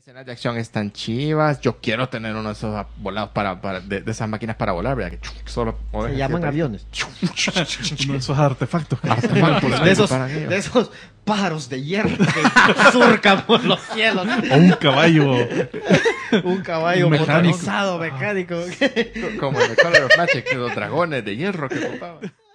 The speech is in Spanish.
escenas de acción están chivas. Yo quiero tener uno de esos volados de esas máquinas para volar, ¿verdad? Que solo Se llaman aviones. Uno de esos artefactos. De esos pájaros de hierro que surcan por los cielos. O un caballo. Un caballo mecánico. motorizado, mecánico. Como en el Color of Magic, los dragones de hierro que ocupaban.